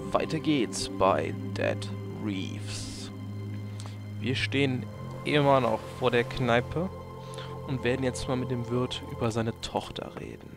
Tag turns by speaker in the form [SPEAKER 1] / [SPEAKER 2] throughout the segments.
[SPEAKER 1] weiter geht's bei Dead Reefs. Wir stehen immer noch vor der Kneipe und werden jetzt mal mit dem Wirt über seine Tochter reden.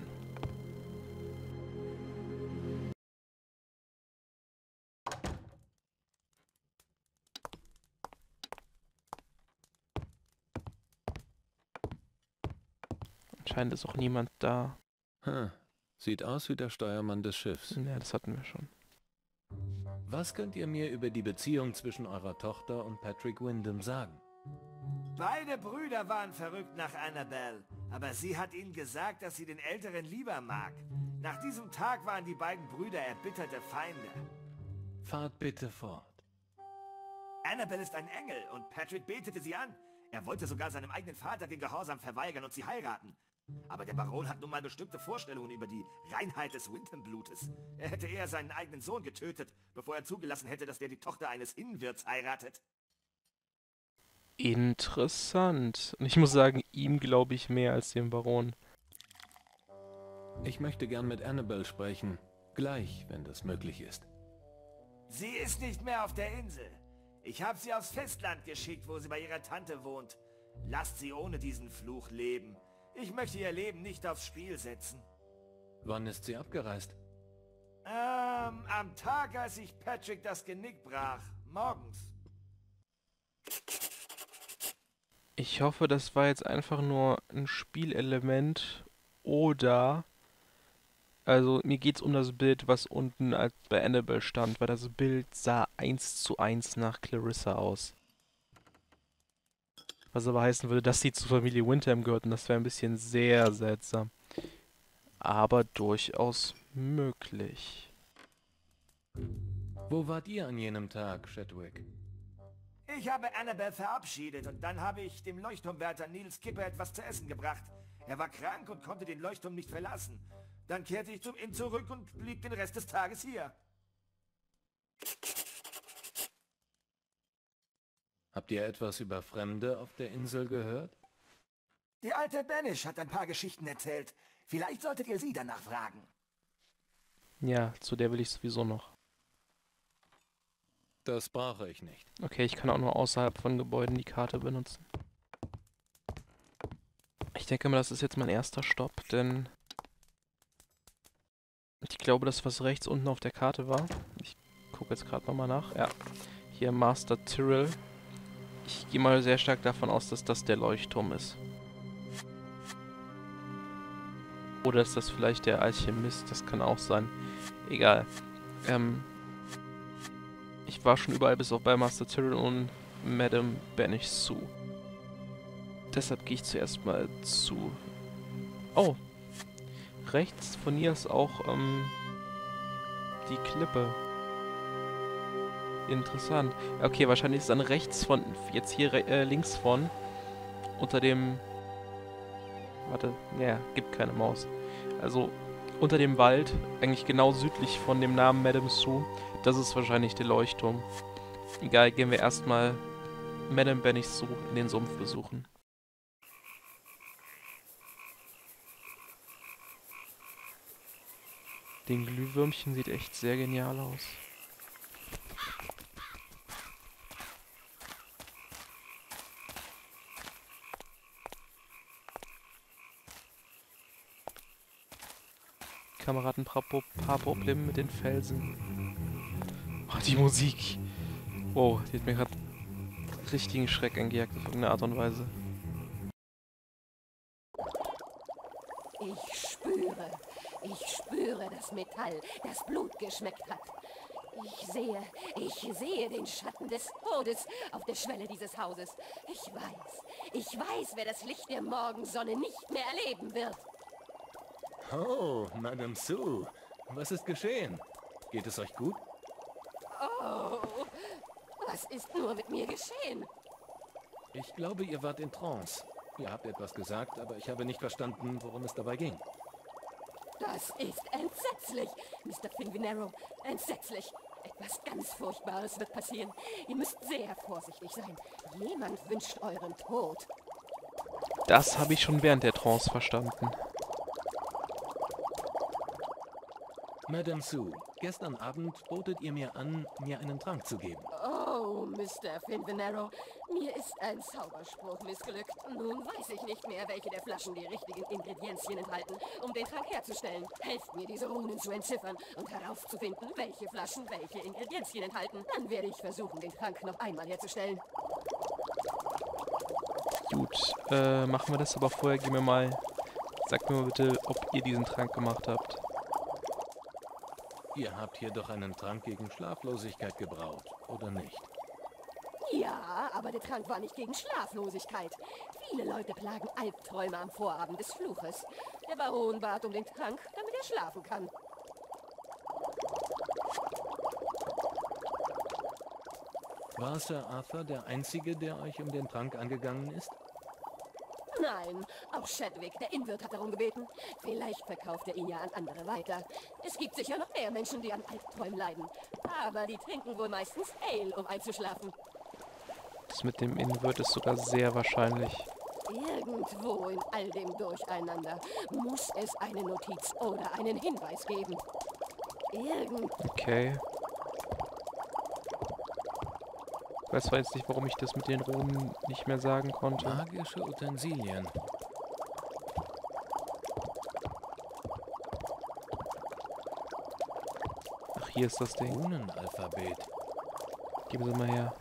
[SPEAKER 1] Anscheinend ist auch niemand da.
[SPEAKER 2] Sieht aus wie der Steuermann des Schiffs.
[SPEAKER 1] Ja, das hatten wir schon.
[SPEAKER 2] Was könnt ihr mir über die Beziehung zwischen eurer Tochter und Patrick Wyndham sagen?
[SPEAKER 3] Beide Brüder waren verrückt nach Annabelle, aber sie hat ihnen gesagt, dass sie den Älteren lieber mag. Nach diesem Tag waren die beiden Brüder erbitterte Feinde.
[SPEAKER 2] Fahrt bitte fort.
[SPEAKER 3] Annabelle ist ein Engel und Patrick betete sie an. Er wollte sogar seinem eigenen Vater den Gehorsam verweigern und sie heiraten. Aber der Baron hat nun mal bestimmte Vorstellungen über die Reinheit des Wyndham-Blutes. Er hätte eher seinen eigenen Sohn getötet, bevor er zugelassen hätte, dass der die Tochter eines Innenwirts heiratet.
[SPEAKER 1] Interessant. Und ich muss sagen, ihm glaube ich mehr als dem Baron.
[SPEAKER 2] Ich möchte gern mit Annabelle sprechen. Gleich, wenn das möglich ist.
[SPEAKER 3] Sie ist nicht mehr auf der Insel. Ich habe sie aufs Festland geschickt, wo sie bei ihrer Tante wohnt. Lasst sie ohne diesen Fluch leben. Ich möchte ihr Leben nicht aufs Spiel setzen.
[SPEAKER 2] Wann ist sie abgereist?
[SPEAKER 3] Am Tag, als ich Patrick das Genick brach. Morgens.
[SPEAKER 1] Ich hoffe, das war jetzt einfach nur ein Spielelement oder... Also, mir geht's um das Bild, was unten als bei Annabelle stand, weil das Bild sah 1:1 nach Clarissa aus. Was aber heißen würde, dass sie zur Familie Wyndham gehört und das wäre ein bisschen sehr seltsam. Aber durchaus möglich.
[SPEAKER 2] Wo wart ihr an jenem Tag, Chadwick?
[SPEAKER 3] Ich habe Annabelle verabschiedet und dann habe ich dem Leuchtturmwärter Neil Skipper etwas zu essen gebracht. Er war krank und konnte den Leuchtturm nicht verlassen. Dann kehrte ich zum Inn zurück und blieb den Rest des Tages hier.
[SPEAKER 2] Habt ihr etwas über Fremde auf der Insel gehört?
[SPEAKER 3] Die alte Banish hat ein paar Geschichten erzählt. Vielleicht solltet ihr sie danach fragen.
[SPEAKER 1] Ja, zu der will ich sowieso noch.
[SPEAKER 2] Das brauche ich nicht.
[SPEAKER 1] Okay, ich kann auch nur außerhalb von Gebäuden die Karte benutzen. Ich denke mal, das ist jetzt mein erster Stopp, denn... Ich glaube, das, was rechts unten auf der Karte war. Ich gucke jetzt gerade nochmal nach. Ja, hier Master Tyrrell. Ich gehe mal sehr stark davon aus, dass das der Leuchtturm ist. Oder ist das vielleicht der Alchemist? Das kann auch sein. Egal. Ich war schon überall bis auf bei Master Tyrrell und Madame Banish Sue. Deshalb gehe ich zuerst mal zu... Oh! Rechts von ihr ist auch die Klippe. Interessant. Okay, wahrscheinlich ist dann rechts von, jetzt hier links von, unter dem... Warte, ja, gibt keine Maus. Also unter dem Wald, eigentlich genau südlich von dem Namen Madame Sue, das ist wahrscheinlich der Leuchtturm. Egal, gehen wir erstmal Madame Banish Sue in den Sumpf besuchen. Den Glühwürmchen sieht echt sehr genial aus. Kameraden, paar Probleme mit den Felsen. Oh, die Musik. Oh, die hat mir gerade richtigen Schreck eingejagt auf irgendeine Art und Weise.
[SPEAKER 4] Ich spüre das Metall, das Blut geschmeckt hat. Ich sehe den Schatten des Todes auf der Schwelle dieses Hauses. Ich weiß, wer das Licht der Morgensonne nicht mehr erleben wird.
[SPEAKER 2] Oh, Madame Sue. Was ist geschehen? Geht es euch gut?
[SPEAKER 4] Oh, was ist nur mit mir geschehen?
[SPEAKER 2] Ich glaube, ihr wart in Trance. Ihr habt etwas gesagt, aber ich habe nicht verstanden, worum es dabei ging.
[SPEAKER 4] Das ist entsetzlich, Mr. Finvinero. Entsetzlich. Etwas ganz Furchtbares wird passieren. Ihr müsst sehr vorsichtig sein. Jemand wünscht euren Tod.
[SPEAKER 1] Das habe ich schon während der Trance verstanden.
[SPEAKER 2] Madame Sue, Gestern Abend botet ihr mir an, mir einen Trank zu geben.
[SPEAKER 4] Oh, Mr. Finvenero, mir ist ein Zauberspruch missglückt. Nun weiß ich nicht mehr, welche der Flaschen die richtigen Ingredienzien enthalten, um den Trank herzustellen. Helft mir, diese Runen zu entziffern und herauszufinden, welche Flaschen welche Ingredienzien enthalten. Dann werde ich versuchen, den Trank noch einmal herzustellen.
[SPEAKER 1] Gut, machen wir das, aber vorher gehen wir mal... Sagt mir mal bitte, ob ihr diesen Trank gemacht habt.
[SPEAKER 2] Ihr habt hier doch einen Trank gegen Schlaflosigkeit gebraut, oder nicht?
[SPEAKER 4] Ja, aber der Trank war nicht gegen Schlaflosigkeit. Viele Leute plagen Albträume am Vorabend des Fluches. Der Baron bat um den Trank, damit er schlafen kann.
[SPEAKER 2] War Sir Arthur der Einzige, der euch um den Trank angegangen ist?
[SPEAKER 4] Nein, auch Chadwick, der Innenwirt, hat darum gebeten. Vielleicht verkauft er ihn ja an andere weiter. Es gibt sicher noch mehr Menschen, die an Albträumen leiden. Aber die trinken wohl meistens Ale, um einzuschlafen.
[SPEAKER 1] Das mit dem Innenwirt ist sogar sehr wahrscheinlich.
[SPEAKER 4] Irgendwo in all dem Durcheinander muss es eine Notiz oder einen Hinweis geben.
[SPEAKER 1] Okay. Ich weiß zwar jetzt nicht, warum ich das mit den Runen nicht mehr sagen konnte.
[SPEAKER 2] Magische Utensilien.
[SPEAKER 1] Ach, hier ist das Ding.
[SPEAKER 2] Runenalphabet.
[SPEAKER 1] Geben Sie mal her.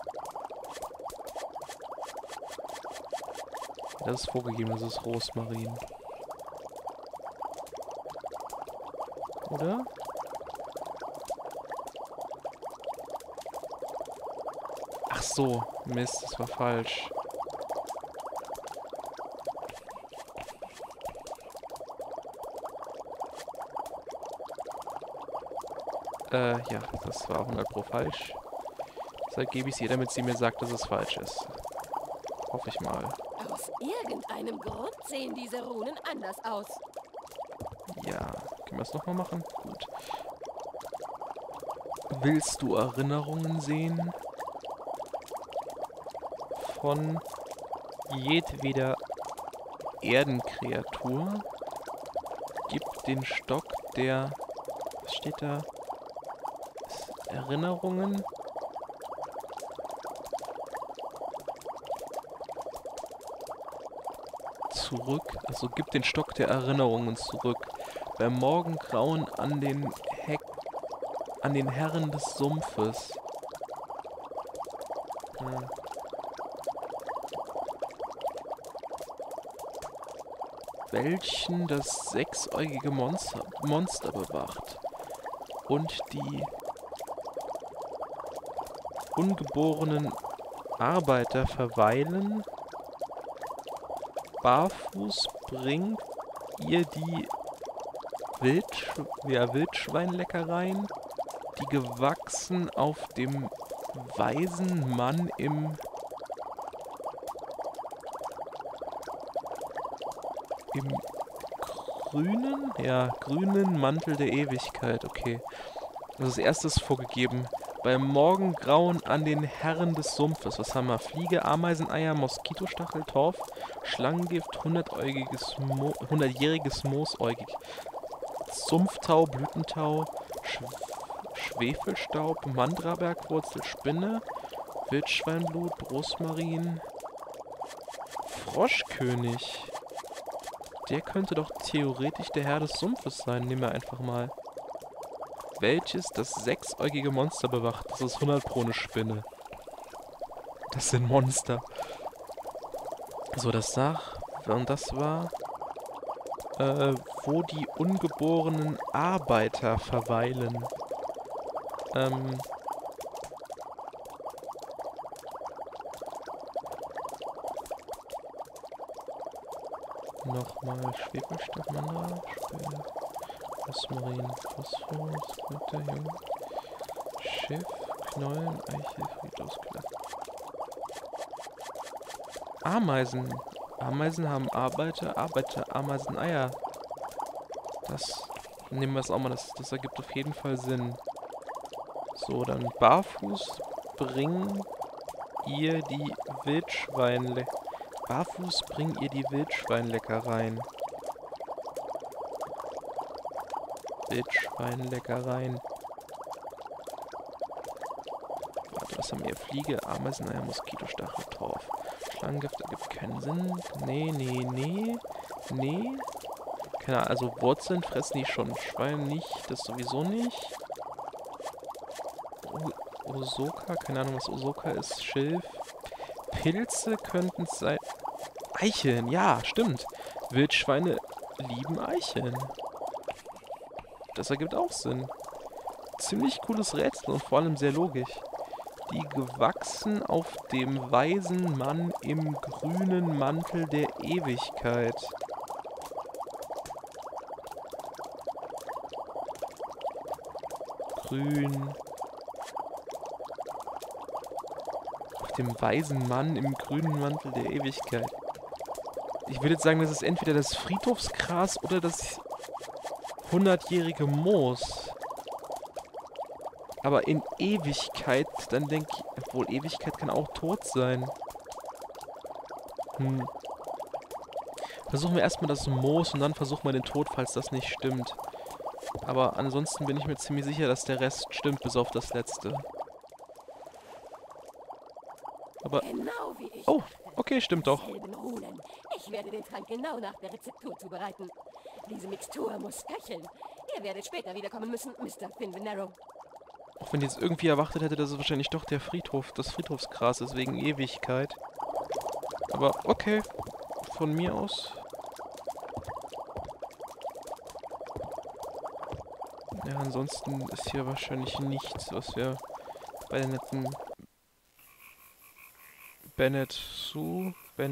[SPEAKER 1] Das ist vorgegeben, das ist Rosmarin. Oder? Ach so, Mist, das war falsch. Ja, das war 100% falsch. Deshalb gebe ich es ihr, damit sie mir sagt, dass es falsch ist. Hoffe ich mal.
[SPEAKER 4] Aus irgendeinem Grund sehen diese Runen anders aus.
[SPEAKER 1] Ja, können wir es nochmal machen? Gut. Willst du Erinnerungen sehen? Von jedweder Erdenkreatur? Gib den Stock der... Was steht da? Erinnerungen? Zurück. Also gib den Stock der Erinnerungen zurück. Beim Morgengrauen an den Herren des Sumpfes. Welchen das sechsäugige Monster bewacht. Und die ungeborenen Arbeiter verweilen. Barfuß bringt ihr die Wildschweinleckereien, die gewachsen auf dem weisen Mann im grünen Mantel der Ewigkeit. Okay. Also das erste ist vorgegeben. Beim Morgengrauen an den Herren des Sumpfes. Was haben wir? Fliege, Ameiseneier, Moskitostachel, Torf, Schlangengift, 100-jähriges Moosäugig, Sumpftau, Blütentau, Schwefelstaub, Mandrabergwurzel, Spinne, Wildschweinblut, Rosmarin, Froschkönig. Der könnte doch theoretisch der Herr des Sumpfes sein. Nehmen wir einfach mal. Welches das sechsäugige Monster bewacht. Das ist 100% eine Spinne. Das sind Monster. So, das war... wo die ungeborenen Arbeiter verweilen. Nochmal Schwefelstoff, Rosmarin, Phosphorus, Glitterjung, Schiff, Knollen, Eichel, Friedhofsklapp. Ameisen. Ameisen haben Arbeiter, Ameiseneier. Das nehmen wir es auch mal, das ergibt auf jeden Fall Sinn. So, dann barfuß bringen ihr die Wildschweinleckereien. Wildschweinleckereien. Warte, was haben wir hier? Fliege, Ameisen, Moskitostachel, Torf. Schlangengift ergibt keinen Sinn. Nee. Keine Ahnung, also Wurzeln fressen die schon. Schweine nicht, das sowieso nicht. Osoka, keine Ahnung, was Osoka ist. Schilf. Pilze könnten es sein. Eicheln, ja, stimmt. Wildschweine lieben Eicheln. Das ergibt auch Sinn. Ziemlich cooles Rätsel und vor allem sehr logisch. Die gewachsen auf dem weisen Mann im grünen Mantel der Ewigkeit. Grün. Auf dem weisen Mann im grünen Mantel der Ewigkeit. Ich würde jetzt sagen, das ist entweder das Friedhofsgras oder das 100-jährige Moos. Aber in Ewigkeit, dann denke ich, obwohl Ewigkeit kann auch tot sein. Versuchen wir erstmal das Moos und dann versuchen wir den Tod, falls das nicht stimmt. Aber ansonsten bin ich mir ziemlich sicher, dass der Rest stimmt, bis auf das letzte. Aber...
[SPEAKER 4] Genau wie ich
[SPEAKER 1] Oh,
[SPEAKER 4] dachte.
[SPEAKER 1] okay, stimmt doch.
[SPEAKER 4] Dieselben Runen. Ich werde den Trank genau nach der Rezeptur zubereiten. Diese Mixtur muss köcheln. Ihr werdet später wiederkommen müssen, Mr. Finvenero.
[SPEAKER 1] Auch wenn ich jetzt irgendwie erwartet hätte, dass es wahrscheinlich doch der Friedhof, das Friedhofsgras ist, wegen Ewigkeit. Aber okay, von mir aus. Ja, ansonsten ist hier wahrscheinlich nichts, was wir bei den netten Ben Su.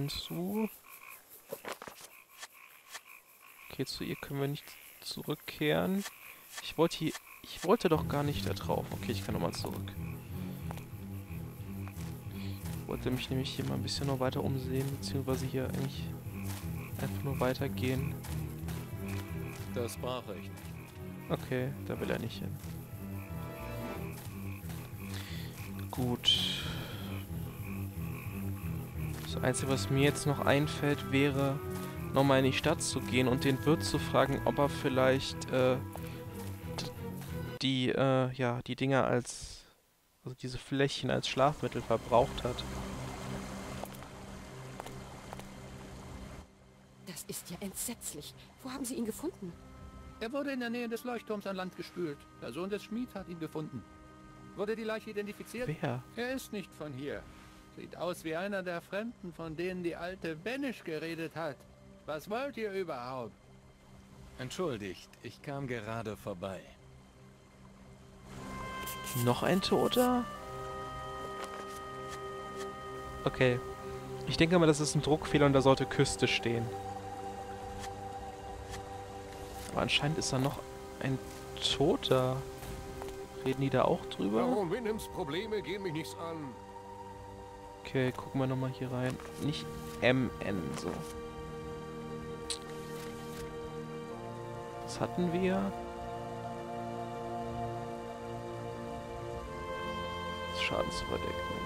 [SPEAKER 1] Okay, zu ihr können wir nicht zurückkehren. Ich wollte doch gar nicht da drauf. Okay, ich kann nochmal zurück. Ich wollte mich nämlich hier mal ein bisschen noch weiter umsehen, beziehungsweise hier eigentlich einfach nur weitergehen.
[SPEAKER 2] Das brauche ich nicht.
[SPEAKER 1] Okay, da will er nicht hin. Gut. Das Einzige, was mir jetzt noch einfällt, wäre, nochmal in die Stadt zu gehen und den Wirt zu fragen, ob er vielleicht, die Dinger also diese Fläschchen als Schlafmittel verbraucht hat.
[SPEAKER 4] Das ist ja entsetzlich. Wo haben Sie ihn gefunden?
[SPEAKER 2] Er wurde in der Nähe des Leuchtturms an Land gespült. Der Sohn des Schmieds hat ihn gefunden. Wurde die Leiche identifiziert?
[SPEAKER 1] Wer?
[SPEAKER 2] Er ist nicht von hier. Sieht aus wie einer der Fremden, von denen die alte Benisch geredet hat. Was wollt ihr überhaupt? Entschuldigt, ich kam gerade vorbei.
[SPEAKER 1] Noch ein Toter? Okay. Ich denke mal, das ist ein Druckfehler und da sollte Küste stehen. Aber anscheinend ist da noch ein Toter. Reden die da auch drüber?
[SPEAKER 5] Baron Winhams Probleme gehen mich nichts an.
[SPEAKER 1] Okay, gucken wir nochmal hier rein. Nicht MN, so. Was hatten wir? Schadensüberdeckung.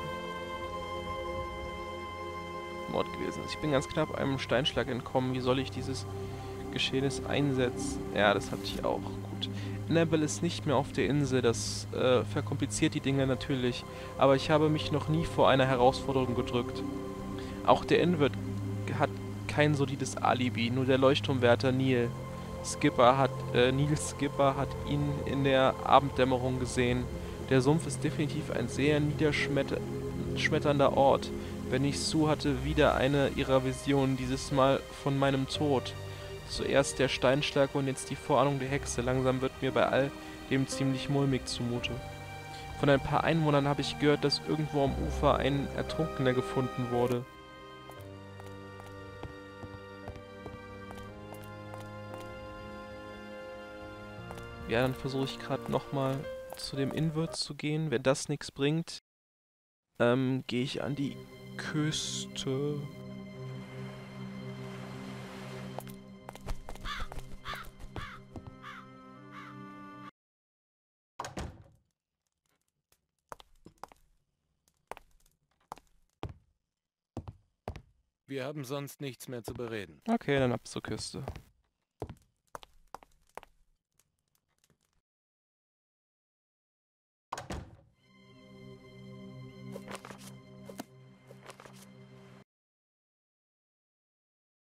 [SPEAKER 1] Mord gewesen ist. Ich bin ganz knapp einem Steinschlag entkommen. Wie soll ich dieses Geschehnis einsetzen? Ja, das hatte ich auch. Gut. Annabelle ist nicht mehr auf der Insel. Das verkompliziert die Dinge natürlich. Aber ich habe mich noch nie vor einer Herausforderung gedrückt. Auch der Innenwirt hat kein solides Alibi. Nur der Leuchtturmwärter Neil Skipper hat ihn in der Abenddämmerung gesehen. Der Sumpf ist definitiv ein sehr niederschmetternder Ort. Wenn ich Sue hatte wieder eine ihrer Visionen, dieses Mal von meinem Tod. Zuerst der Steinschlag und jetzt die Vorahnung der Hexe. Langsam wird mir bei all dem ziemlich mulmig zumute. Von ein paar Einwohnern habe ich gehört, dass irgendwo am Ufer ein Ertrunkener gefunden wurde. Ja, dann versuche ich gerade nochmal zu dem Innenwirt zu gehen. Wenn das nichts bringt, gehe ich an die Küste.
[SPEAKER 2] Wir haben sonst nichts mehr zu bereden.
[SPEAKER 1] Okay, dann ab zur Küste.